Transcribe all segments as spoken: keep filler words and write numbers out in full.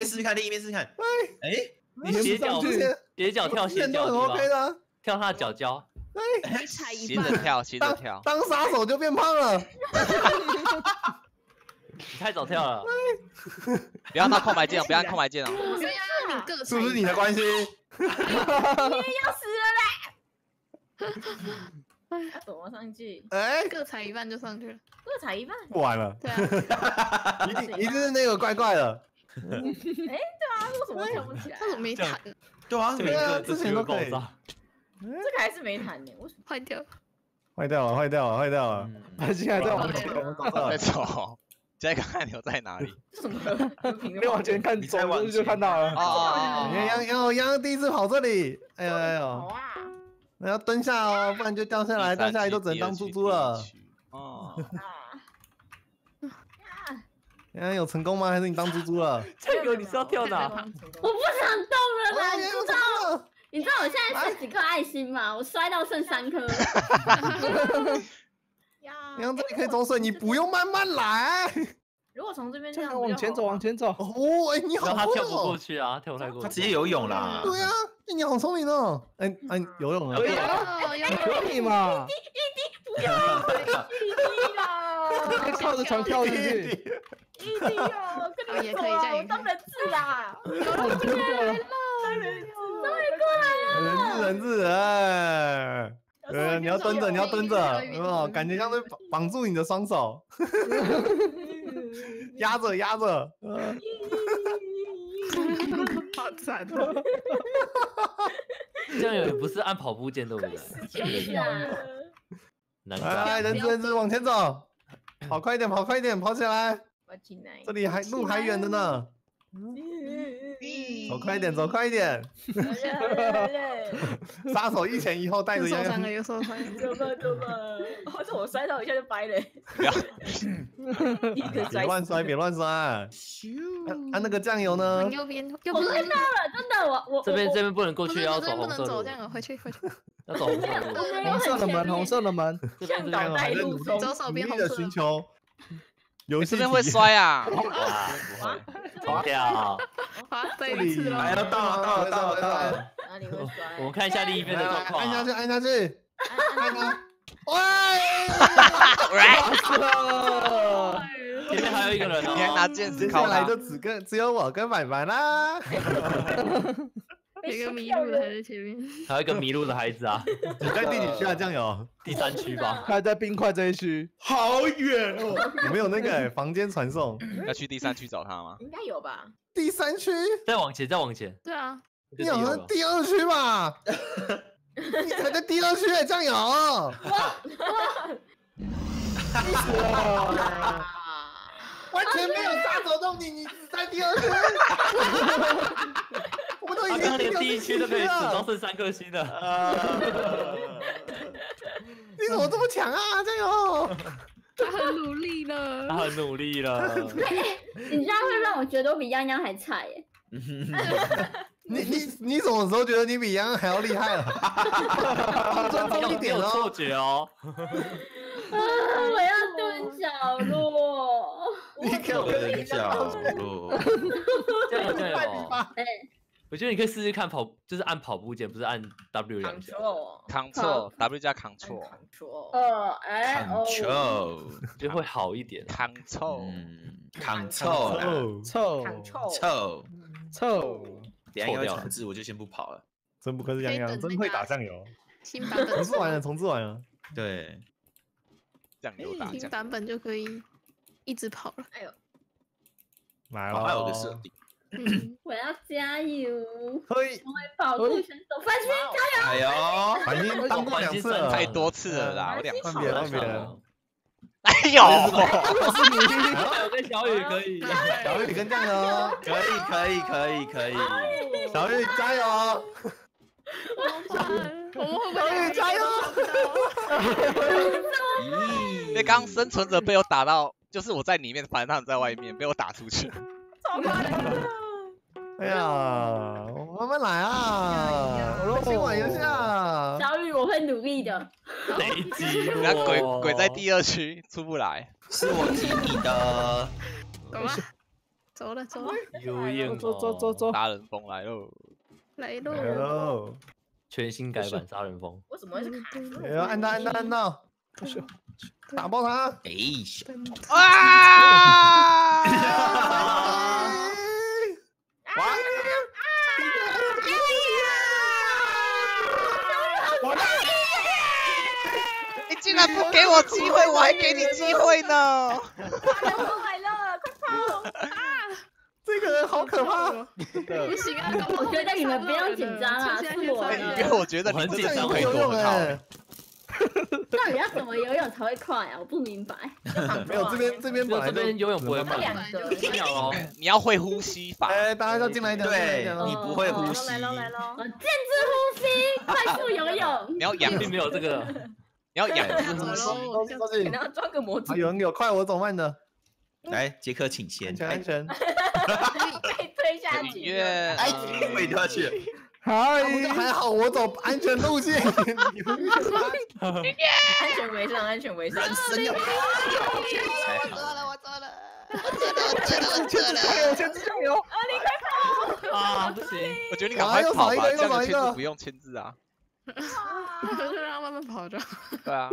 试试看，另一边试试看。哎， 你斜脚斜脚跳斜脚 OK 的， 跳他的脚脚。 哎，踩一半。 斜着跳，斜着跳。 当杀手就变胖了。 你太早跳了。 不要按空白键哦，不要按空白键哦。 我是要你各是不是你的关系？ 你也要死了嘞！怎么上去？ 哎， 各踩一半就上去了。 各踩一半。 不玩了。 对啊。 一定一定是那个怪怪的。 哎，对啊，为什么跳不起来？ 他怎么没弹？ 对啊， 对啊，之前都可以。 这个还是没弹呢，为什么坏掉？ 坏掉了，坏掉了，坏掉了！他现在在往前， 在走。现在看看牛在哪里？ 什么？ 你往前看，走过去就看到了。 哦， 你看杨杨杨第一次跑这里，哎呦哎呦！ 好啊！ 那要蹲下哦，不然就掉下来，掉下来都只能当猪猪了。 哦。 杨有成功吗？还是你当猪猪了？ 这个你是要跳哪？ 我不想动了啦！你知道？ 你知道我现在剩几颗爱心吗？我摔到剩三颗。 你看这里可以走水，你不用慢慢来。 如果从这边这样往前走，往前走。哦，哎，你好他跳不过去啊，跳不太过去。 他直接游泳啦。 对啊，你好聪明哦。哎哎，游泳了。可以啊， 可以嘛？ 一滴一滴，不要一滴啦！ 靠着床跳进去。 一滴哦，跟你说啊，我当人质啦。 有人过了。 人质人质哎，呃，你要蹲着，你要蹲着，有没有？感觉像是绑住你的双手，压着压着， 好惨哦！ 这样也不是按跑步键对不对？ 是啊。 难来，人质人质往前走，跑快一点，跑快一点，跑起来！这里还路还远的呢。 走快一点，走快一点！杀手一前一后带着受伤了，又受伤了， 怎么怎么？哦，这我摔到一下就掰了。 不要， 别乱摔，别乱摔。啊，那个酱油呢？ 右边，右边。 我看到了，真的，我我这边这边不能过去，要走红色路。 这样回去回去。 要走红色路。 红色的门，红色的门。 向导带路， 左手边红色。 寻求。游戏这边会摔啊！ 不会，重跳。 这里来了，到了，到了，到了，到了。 哪里会摔？ 我们看一下另一边的状况。 按下去，按下去。按它。 喂！前面还有一个人哦。 你还拿剑接下来就只跟只有我跟白白啦。 有一个迷路的还在前面， 还有一个迷路的孩子啊！ 你在第几区啊？酱油？ 第三区吧。 他在冰块这一区，好远哦！有没有那个房间传送？ 要去第三区找他吗？ 应该有吧。 第三区？ 再往前，再往前。 对啊。 你好像第二区吧？你才在第二区哎，酱油！完全没有杀手动你，你只在第二区。我们都已经连第一区都可以只装剩三颗星了。 你怎么这么强啊，酱油？ 他很努力了， 他很努力了。 你这样会让我觉得我比泱泱还菜耶。 你你你什么时候觉得你比洋洋还要厉害了？尊重一点哦。 错觉哦。 啊！我要蹲角落。 你可蹲角落。 这样这样有。 哎。 我觉得你可以试试看跑，就是按跑步键，不是按 W 两下。 Ctrl W 加 Ctrl。 哦，哎哦。 Ctrl 就会好一点。 Ctrl。 嗯 ，Ctrl。 臭臭臭。 等下因为重置我就先不跑了。 真不愧是洋洋，真会打酱油。 新版本重置完了，重置完了。 对。 酱油打。 新版本就可以一直跑了。 哎呦。 来了。 还有个设定。 嗯， 我要加油！ 可以， 成为跑步选手，范鑫加油！ 哎呦， 已经当过两次了， 太多次了啦，我两次。 换别人，换别人。 哎呦， 是你， 我跟小雨可以， 小雨跟酱油， 可以，可以，可以，可以。 小雨加油！ 我们会不小雨加油！ 因为刚生存者被我打到，就是我在里面，反正他们在外面，被我打出去。 哎呀，慢慢来啊！我先玩一下。 小雨，我会努力的。 雷击， 那鬼鬼在第二区出不来， 是我踢你的。 懂吗？ 走了走了， 有影走走走走， 杀人风来喽！ 来来喽！ 喽！ 全新改版杀人风， 为什么会是卡住？ 哎呦，按到按到按到，打爆他！ 哎， 啊！你竟然不给我机会，我还给你机会呢！ 来了，快跑！ 这个人好可怕！ 不行啊！ 我觉得你们不用紧张啊，是我因呢。 为我觉得你真的是可以躲很好。 到底要怎么游泳才会快啊？我不明白。 没有这边这边本来就这边游泳不会快两个， 一秒哦。 你要会呼吸法。 哎，大家要进来一点， 对进来一点你不会呼吸来喽来喽！ 我禁止呼吸，快速游泳。 你要仰， 并没有这个， 你要仰姿呼吸。 都进都进可能要装个模组啊，。有人有快我走慢的， 来，杰克请先安。全安全。 被推下去。 音乐， 哎，我也掉下去。 嗨，还好我走安全路线。 安全为上，安全为上。 人生要我做了，我做了，我做了，我做了，我做了。 加油，先加油！ 啊，不行， 我觉得你赶快跑吧， 又少一个这样的又少一个签字不用签字啊。 就让他慢慢跑着。 对啊，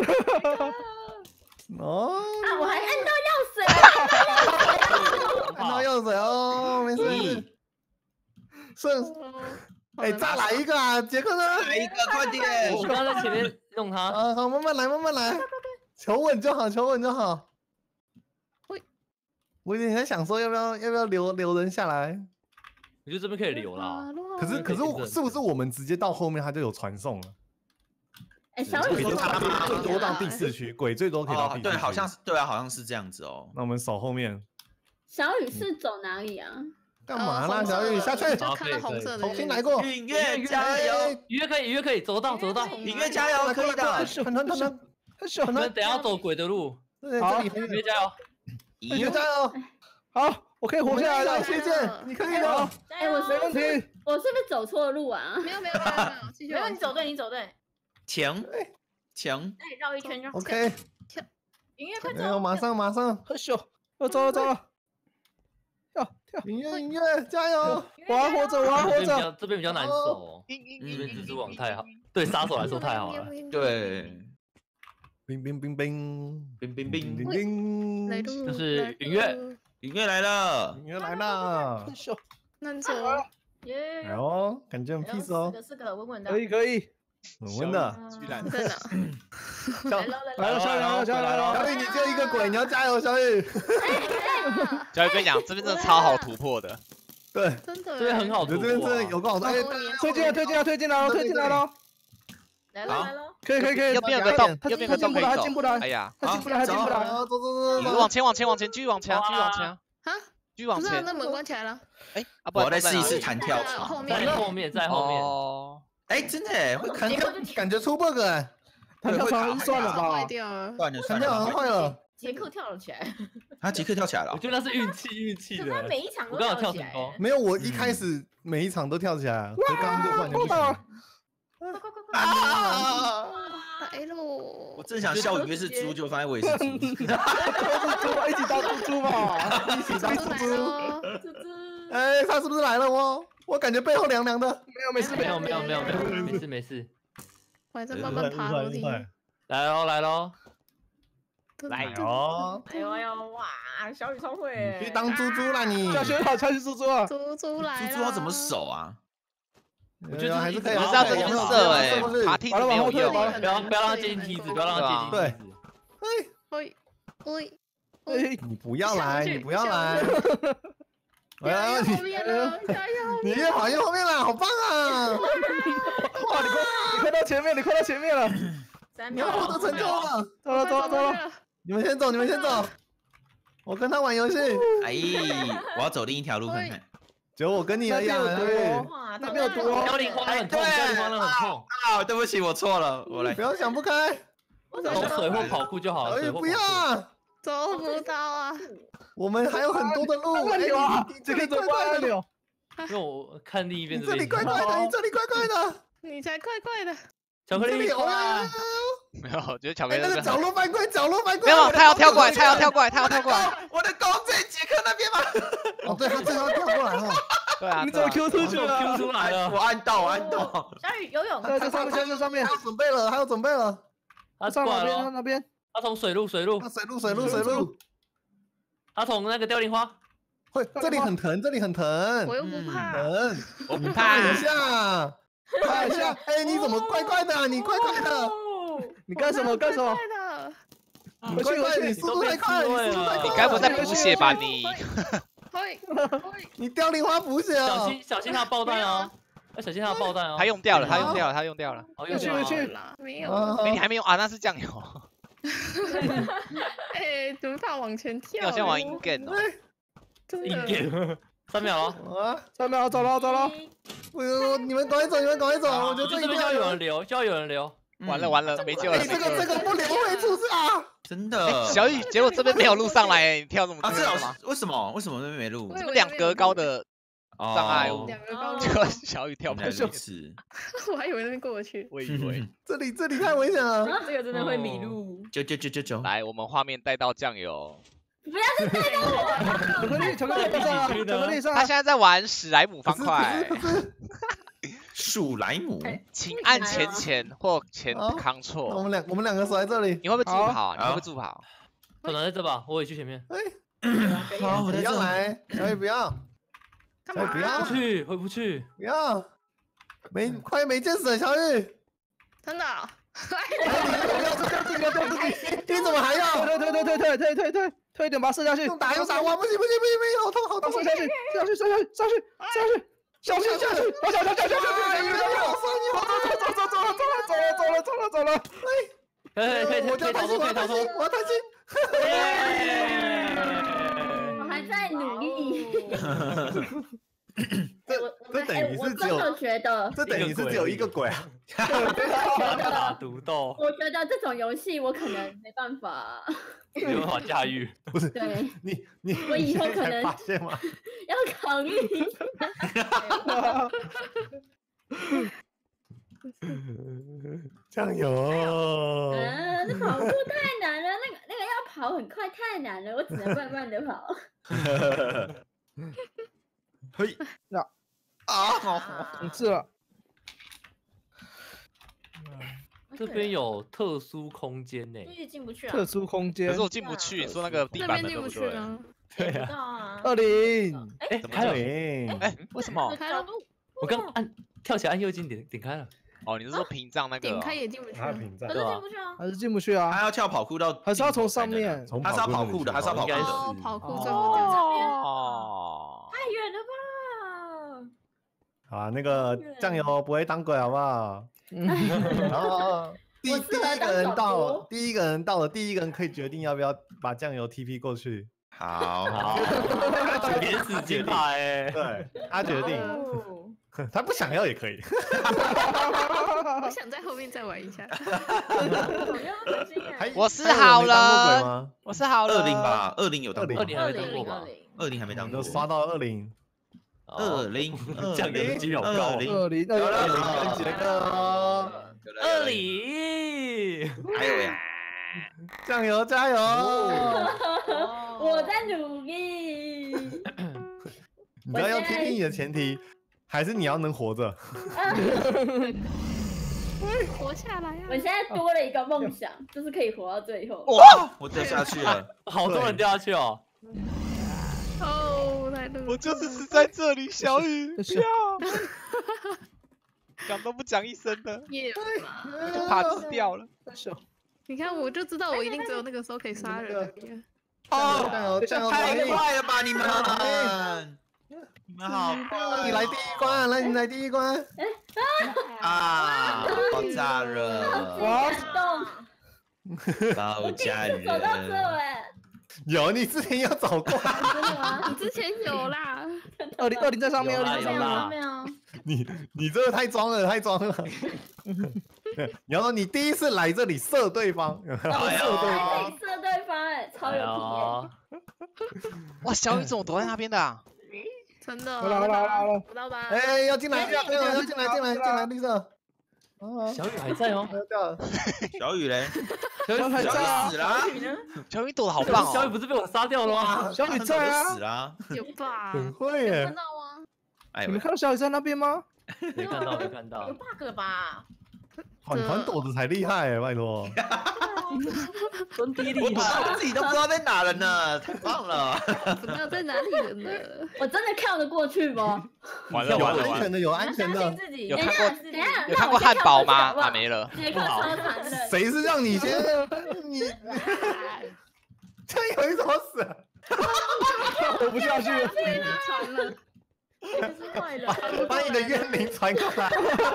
哦， 啊，我还按到药水， 看到药水哦，没事。剩，哎，再来一个啊，杰克呢？ 来一个，快点！ 我刚刚在前面弄他， 啊，好，慢慢来，慢慢来，求稳就好，求稳就好。 喂， 我有点在想说，要不要要不要留留人下来？ 我觉得这边可以留啦。 可是可是我是不是我们直接到后面他就有传送了？ 哎，小雨说鬼最多到最多到第四区，鬼最多可以到第四，区。 哦对，好像是对啊，好像是这样子哦。 那我们守后面小雨是走哪里啊？ 干嘛啦？小雨下去， 就看到红色的， 重新来过。 音乐加油！ 音乐可以，音乐可以，走到走到。 音乐加油，可以的。 团团团团， 我们等下走鬼的路， 对， 好这里音乐加油！ 音乐加油！ 好，我可以活下来了， 谢谢，你可以的。 哎，我是没问题。 我是不是走错路啊？ 没有没有没有没有，继续没有， 往你走对，你走对。 强强， 那你绕一圈就好。 OK， 音乐快没有， 走！ 马上马上， 喝咻，我走了走了，跳跳， 音乐音乐加油！ 我要活着，我要活这边比较着。 这边比较难守，这边蜘蛛网太好，对杀手来说太好了。 对， 冰冰冰冰冰冰冰冰， 冰来冰， 路， 就是音乐音乐来了。 音乐来了喝！咻， 难走。 耶！ 哎呦，感觉很 peace 哦四，个四个稳稳的。 可以可以， 稳稳的。 居然在哪？ 来喽来喽！ 来了，小雨来了，小雨来了。 小雨，你只有一个鬼，你要加油，小雨。 小雨跟你讲，这边真的超好突破的。 对， 真的， 这边很好突我觉得这边真的有破。 够好。哎， 推进来，推进来，推进来了，推进来了。 来喽来喽！ 可以可以可以右，边有个洞， 他右边有个洞可以他进不来走。哎呀， 他进不来，他进不来。 走走走走一路往前，往前，往前，继续往前，继续往前， 啊， 继续往前。 不是啊那门关起来了。 哎，啊，不然我再试一洞在哪里试弹跳后床。 面在后面，在后面。 哦， 哎，真的哎，会感觉感觉出 bug 哎， 弹跳床算了吧坏。掉了。 断了弹跳好像坏了。 杰克跳了起来， 啊，杰克跳起来了我。觉得那是运气，运气可是他的。 每一场都我刚好跳起来。 跳成功。 没有，我一开始每一场都跳起来，所以刚刚就突然间不行。 快快快快！ 啊！ 来喽我！正想笑音乐是猪，就发现我也是猪。 一起当猪猪嘛， 一起当猪来猪。 喽！ 猪猪， 哎，他是不是来了？我我感觉背后凉凉的。 没有没事没有没有没有没有，没事没事。 我还在慢慢爬楼梯。 来喽来喽， 来哦， 哎呦哎呦哇！小雨超会， 去当猪猪啦你。 小学好，超级猪猪啊！ 猪猪来了。 猪猪要怎么守啊？ 我觉得还是可以。 你们是要怎么射？哎，爬梯子没有用。 不要不要让他接近梯子，不要让他接近梯子。 喂喂， 哎， 你不要来，你不要来。我要后你， 面了，加油！ 你越跑越后面了，好棒啊！ 哇，你快你快到前面，你快到前面了。 三你要获得成就了。 走了走了走了。 你们先走，你们先走。我跟他玩游戏， 哎，我要走另一条路看看。 只有我跟你而已啊。 哇， 那边有毒哦。 凋零荒很痛，凋零荒很痛。 啊，对不起，我错了，我来不。要想不开。 走水或跑酷就好了。 小雨不要啊！ 走不到啊！ 我们还有很多的路。 按钮啊， 这里这个怪怪的。 怎么按钮？ 因为我看另一边你这里这边。 怪怪的，你这里怪怪的。 你才怪怪的。 巧克力这里哦， 没有，我觉得巧克哎， 力这边那个角落犯规，角落犯规。 没有，他要跳过来，他要跳过来，他要跳过来。 我的弓在杰克那边吗？ 哦，对，他正要跳过来哦。 对啊， 你怎么 Q 出去就了 Q 出来了， 我按到，我按到。 小雨游泳， 在这上面，在这上面还，有准备了，还有准备了。 他上哪边？ 过来了， 那边。 他从水路水路， 水路，水路，水路。 他从那个凋零花， 会，这里很疼，这里很疼。 我又不怕。 疼， 我不怕怕一下，怕一下。哎，你怎么怪怪的？你怪怪的。 你干什么？干什么？ 的。 你怪怪，你速度太快，你速度太快。 你该不会在补血吧你？ 会你凋零花补血小心小心他爆弹哦，要小心他的爆弹哦。 他用掉了，他用掉了，他用掉了。 哦， 回又去去回去。 啦，没有。 哎，你还没用啊？那是酱油。 哎，怎么怕往前你跳？ 好像玩 in game 哦。 真的。 硬点，三秒了。 啊！ 三秒，走了，走了。 我你们赶快走，你们赶快走，我觉得这一定这边就要有人留，就要有人留。 完了完了，没救了。 哎，这个这个不留会出事啊！ 真的。 小雨，结果这边没有路上来，你跳这么啊， 近是吗？ 为什么？为什么那边没路？ 这么两格高的障碍物， 两个高结果小雨跳不原来去如。此。 我还以为那边过得去。 我以为。 这里这里太危险了。 这个真的会迷路。 九九九九九。 来，我们画面带到酱油。 不要再带到我。 巧克力，巧克力上啊，巧克力上啊。 他现在在玩史莱姆方块。 鼠来姆， 请按前前或前好 Ctrl。 我们两我们两个守在这里。 你会不会助跑啊？你会好不会助跑？ 可能在这吧，我也去前面。 好，我不在这。 要来，小雨不要，小雨不要不去，回不去。 不要，没快没见死，小雨。 真的。 你怎么还要？ 退退退退退退退退退一点，把它射下去。 用打用打，哇，不行不行不行不行，好痛好痛！ 射下去，射下去，射下去，上去，上去，小心下去！我小小小小小小，你们好伤你好，走走走走了走了走了走了走了走了。 可以可以可以逃脱，可以逃脱。 我太轻。 我还在努力。 这这等于我是只有真的觉得， 这等于是只有一个鬼啊！ 打独斗， 我觉得这种游戏我可能没办法。 没有办法驾驭。 不是， 对， 你你我以后可能发现吗？ 要考虑一下。 酱油。 嗯，那跑步太难了，那个那个要跑很快太难了，我只能慢慢的跑。 嘿， 啊！ 统治了。 这边有特殊空间呢， 一直进不去啊。 特殊空间。 可是我进不去，你说那个地那板边进不去的对不对？ 啊。 对不到啊。 二零。 哎，开了。 零。 哎，为什么？ 开了。 我刚按跳起来按右键点点开了。 哦，你是说屏障那个？ 点开也进不去。 他屏障可。是进不去啊。 还是进不去啊？ 他要跳跑酷到， 还是要从上面？ 从他是要跑酷的，他是要跑酷的。 哦，跑酷最后掉这边。 哦。 太远了吧？ 好啊，那个酱油不会当鬼好不好？然后第第一个人到了，第一个人到了，第一个人可以决定要不要把酱油 T P 过去。 好， 好，免死金牌哎。 对，他决定， 哦他不想要也可以。 我想在后面再玩一下。 还我是还有人好没当过鬼人吗？ 我是好人。 二零吧，二零有当过二零还二没当过吧？ 零二零。 二零还没当过就。刷到二零， 二零， 酱油的几率好高二零， 二零二二零零跟杰克， 二零， 还有呀， 酱油加油！ 我在努力。 你知道要 T P 你的前提，还是你要能活着。 活下来啊！ 我现在多了一个梦想，就是可以活到最后。 哇，我掉下去了。 好多人掉下去哦。 哦，来了。 我就是死在这里，小雨，不是要，讲都不讲一声的， 耶！ 我就怕吃掉了。 你看，我就知道我一定只有那个时候可以杀人而已。 哦， 酱油酱油太来， 快了吧你们！你们好你来第一关，来你来第一关。 啊！爆炸了！ 哇！动。 爆炸走到这了！ 哎。 有，你之前有走过。 真的吗？ 你之前有啦。 二零二零在上面，二零在上面。 有啦没有。 你你这个太装了，太装了。你要说你第一次来这里射对方，射对还方。 可以射对方哎，超有体验。 哇，小雨怎么躲在那边的啊？ 真的。 好了好了好了好了。 知道吧？ 哎，要进来，要要要进来，进来进来绿色。 啊， 小雨还在哦， 掉了。 小雨嘞， 小雨小雨还小在啊雨死了啊， 小雨躲的好棒小雨哦！ 不是被我杀掉了吗？ 小雨在啊死，了啊。 有吧？ 很会耶看！到吗？ 哎你们看到小雨在那边吗？ 没看到，没看到有。bug 吧？ 团团躲着才厉害耶，拜托。 真的我厉害！ 自己都不知道在哪了呢，太棒了！ 怎么样在哪里了呢？ 我真的跳得过去吗？ 完了有完了完了！ 安全的，有安全相信的。 自己。 有看过等一下等一下， 有看过汉堡吗？啊， 啊， 没了。 杰克超残忍。 谁是让你先？你这有一种死了。 活不下去了。 传了， 是坏人。 把你的怨灵传过来。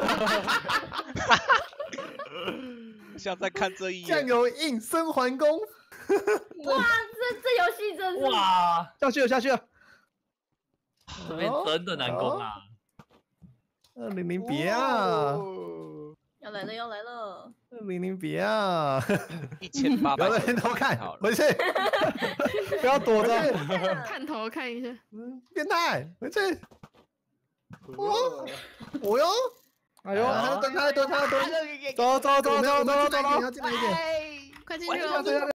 像在看这一酱眼， 油硬生还攻。 哇，这这游戏真是哇， 下去了，下去了。 这边真的难攻啊！ 二零零别啊！ 要来了，要来了！ 二零零别啊！ 一千八不要百在偷看好，了回去， 不要躲着。 探头看一下。 嗯，变态，回去。哦，我哟， 哎呦， 他在蹲，他在蹲，他在蹲， 走走走走走走走。 要进来一点。 快进去了！ 这样